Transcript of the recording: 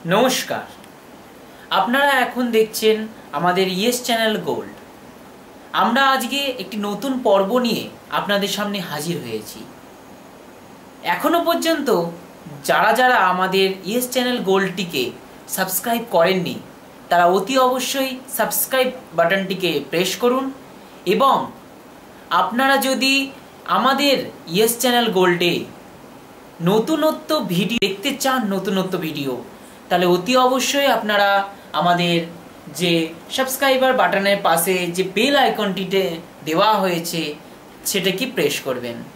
নমস্কার, আপনারা এখন দেখছেন আমাদের ইয়েস চ্যানেল গোল্ড। আমরা আজকে একটি নতুন পর্ব নিয়ে আপনাদের সামনে হাজির হয়েছি। এখনো পর্যন্ত যারা আমাদের ইয়েস চ্যানেল গোল্ডটিকে সাবস্ক্রাইব করেননি তারা অতি অবশ্যই সাবস্ক্রাইব বাটনটিকে প্রেস করুন, এবং আপনারা যদি আমাদের ইয়েস চ্যানেল গোল্ডে নতুনত্ব ভিডিও দেখতে চান, নতুনত্ব ভিডিও, তাহলে অতি অবশ্যই আপনারা আমাদের যে সাবস্ক্রাইবার বাটনের পাশে যে বেল আইকনটিতে দেওয়া হয়েছে সেটাকে প্রেস করবেন।